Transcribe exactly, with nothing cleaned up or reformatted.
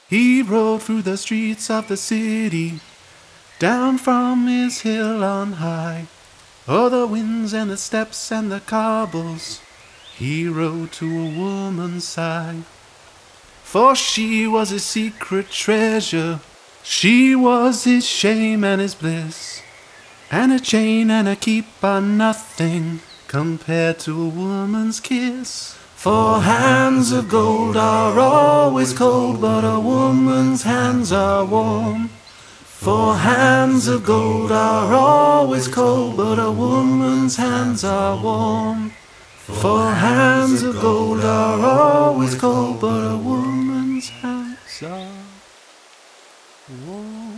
He rode through the streets of the city, down from his hill on high. O'er the winds and the steps and the cobbles, he rode to a woman's side. For she was his secret treasure, she was his shame and his bliss. And a chain and a keep are nothing compared to a woman's kiss. For hands of gold are always cold, but a woman's hands are warm. For hands of gold are always cold, but a woman's hands are warm. For hands of gold are always cold, but a woman's hands are warm.